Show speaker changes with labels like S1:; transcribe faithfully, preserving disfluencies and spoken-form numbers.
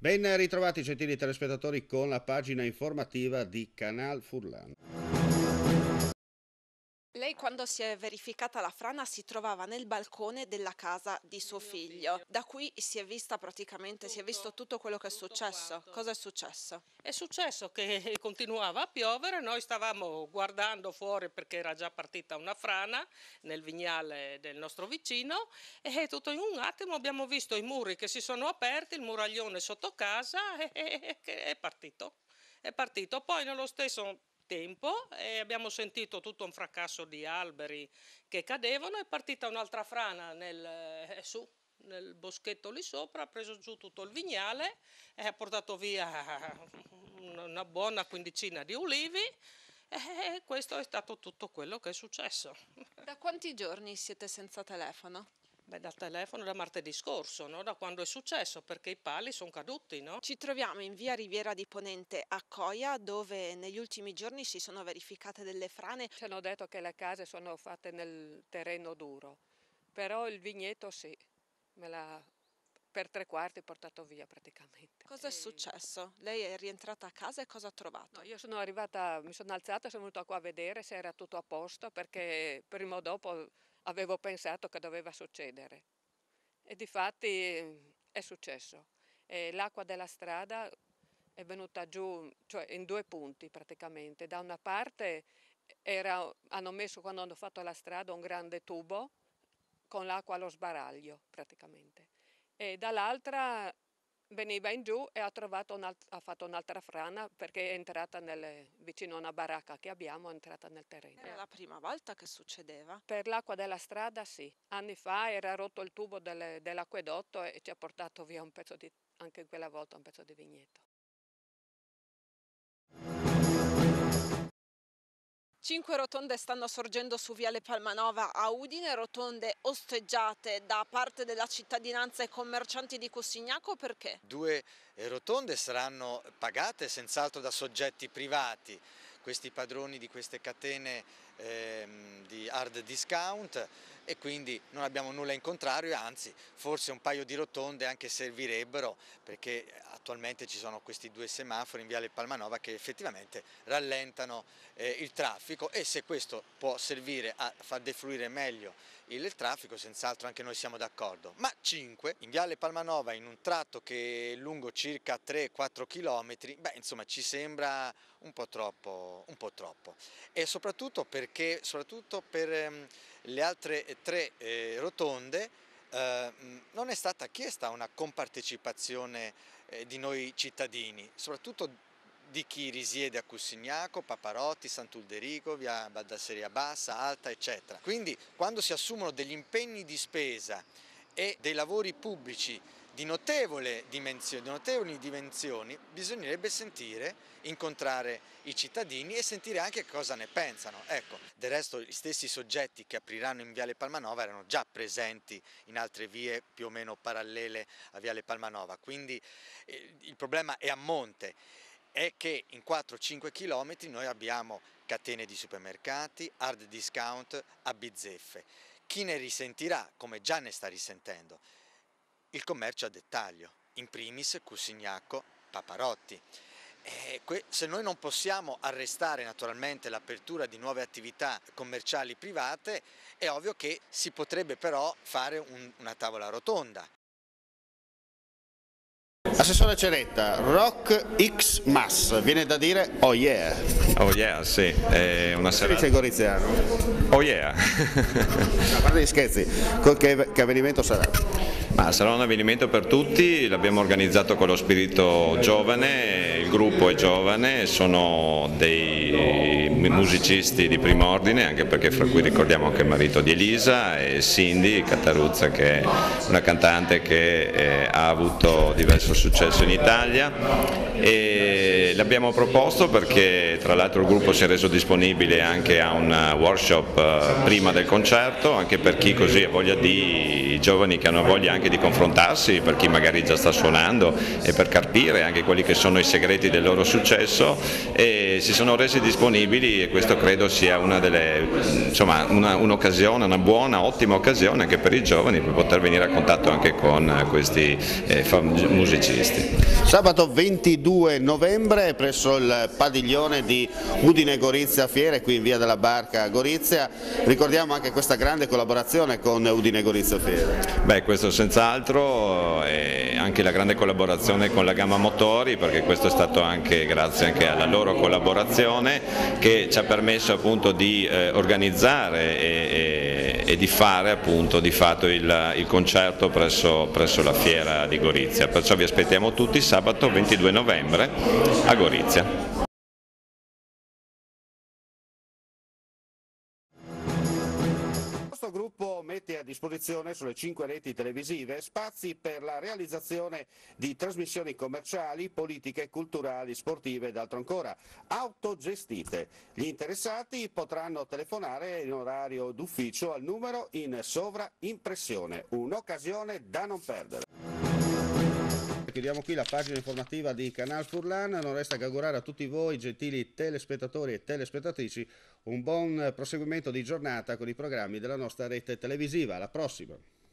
S1: Ben ritrovati gentili telespettatori con la pagina informativa di Canal Furlan.
S2: Lei, quando si è verificata la frana, si trovava nel balcone della casa di suo figlio. Da qui si è vista praticamente, si è visto tutto quello che è successo. Cosa è successo?
S3: È successo che continuava a piovere, noi stavamo guardando fuori perché era già partita una frana nel vignale del nostro vicino e tutto in un attimo abbiamo visto i muri che si sono aperti, il muraglione sotto casa e, e, e è partito. È partito. Poi nello stesso tempo e abbiamo sentito tutto un fracasso di alberi che cadevano, è partita un'altra frana nel, eh, su, nel boschetto lì sopra, ha preso giù tutto il vignale e ha portato via una buona quindicina di ulivi e questo è stato tutto quello che è successo.
S2: Da quanti giorni siete senza telefono?
S3: Beh, dal telefono da martedì scorso, no? Da quando è successo, perché i pali sono caduti, no?
S2: Ci troviamo in via Riviera di Ponente a Coia, dove negli ultimi giorni si sono verificate delle frane.
S4: Ci hanno detto che le case sono fatte nel terreno duro, però il vigneto sì, me l'ha per tre quarti portato via praticamente.
S2: Cosa è successo? Lei è rientrata a casa e cosa ha trovato?
S4: No, io sono arrivata, mi sono alzata e sono venuta qua a vedere se era tutto a posto, perché prima o dopo avevo pensato che doveva succedere e difatti è successo. L'acqua della strada è venuta giù, cioè in due punti praticamente. Da una parte era, hanno messo, quando hanno fatto la strada, un grande tubo con l'acqua allo sbaraglio praticamente, e dall'altra veniva in giù e ha, trovato ha fatto un'altra frana perché è entrata nelle, vicino a una baracca che abbiamo, è entrata nel terreno.
S2: Era la prima volta che succedeva?
S4: Per l'acqua della strada sì, anni fa era rotto il tubo delle, dell'acquedotto e ci ha portato via un pezzo di, anche quella volta un pezzo di vigneto.
S2: Cinque rotonde stanno sorgendo su Viale Palmanova a Udine, rotonde osteggiate da parte della cittadinanza e commercianti di Cussignaco. Perché?
S5: Due rotonde saranno pagate senz'altro da soggetti privati, questi padroni di queste catene ehm, di hard discount, e quindi non abbiamo nulla in contrario, anzi forse un paio di rotonde anche servirebbero, perché attualmente ci sono questi due semafori in Viale Palmanova che effettivamente rallentano eh, il traffico, e se questo può servire a far defluire meglio il traffico, senz'altro anche noi siamo d'accordo. Ma cinque in Viale Palmanova, in un tratto che è lungo circa tre quattro chilometri, beh insomma ci sembra un po' troppo, un po' troppo. E soprattutto perché, soprattutto per ehm, le altre tre eh, rotonde eh, non è stata chiesta una compartecipazione eh, di noi cittadini, soprattutto di chi risiede a Cussignaco, Paparotti, Sant'Ulderico, via Baldasseria Bassa, Alta, eccetera. Quindi quando si assumono degli impegni di spesa e dei lavori pubblici di notevole dimensione, di notevoli dimensioni, bisognerebbe sentire, incontrare i cittadini e sentire anche cosa ne pensano. Ecco, del resto gli stessi soggetti che apriranno in Viale Palmanova erano già presenti in altre vie più o meno parallele a Viale Palmanova, quindi eh, il problema è a monte. È che in quattro cinque chilometri noi abbiamo catene di supermercati, hard discount a bizzeffe. Chi ne risentirà, come già ne sta risentendo? Il commercio a dettaglio, in primis Cussignaco, Paparotti. E se noi non possiamo arrestare naturalmente l'apertura di nuove attività commerciali private, è ovvio che si potrebbe però fare un, una tavola rotonda.
S1: Assessore Ceretta, Rock X Mass, viene da dire oh yeah.
S6: Oh yeah, sì, è una
S1: Si
S6: serata.
S1: dice goriziano.
S6: Oh yeah.
S1: A parte gli scherzi, che, che avvenimento sarà?
S6: Ma sarà un avvenimento per tutti, l'abbiamo organizzato con lo spirito giovane, il gruppo è giovane, sono dei musicisti di primo ordine, anche perché fra cui ricordiamo anche il marito di Elisa e Cindy Cataruzza, che è una cantante che eh, ha avuto diverso successo in Italia, e l'abbiamo proposto perché tra l'altro il gruppo si è reso disponibile anche a un workshop eh, prima del concerto, anche per chi così ha voglia di, i giovani che hanno voglia anche di confrontarsi, per chi magari già sta suonando e per capire anche quelli che sono i segreti del loro successo, e si sono resi disponibili, e questo credo sia una delle, insomma, una, un'occasione, una buona, ottima occasione anche per i giovani per poter venire a contatto anche con questi eh, musicisti musicisti.
S1: Sabato ventidue novembre presso il padiglione di Udine Gorizia Fiere, qui in via della Barca a Gorizia. Ricordiamo anche questa grande collaborazione con Udine Gorizia Fiere.
S6: Beh, questo senz'altro, e anche la grande collaborazione con la Gamma Motori, perché questo è stato anche grazie anche alla loro collaborazione che ci ha permesso appunto di eh, organizzare e, e, e di fare appunto di fatto il, il concerto presso, presso la fiera di Gorizia. Perciò vi aspettiamo tutti sabato ventidue novembre a Gorizia.
S1: Il nostro gruppo mette a disposizione sulle cinque reti televisive spazi per la realizzazione di trasmissioni commerciali, politiche, culturali, sportive ed altro ancora, autogestite. Gli interessati potranno telefonare in orario d'ufficio al numero in sovraimpressione, un'occasione da non perdere. Chiudiamo qui la pagina informativa di Canal Furlan, non resta che augurare a tutti voi, gentili telespettatori e telespettatrici, un buon proseguimento di giornata con i programmi della nostra rete televisiva. Alla prossima!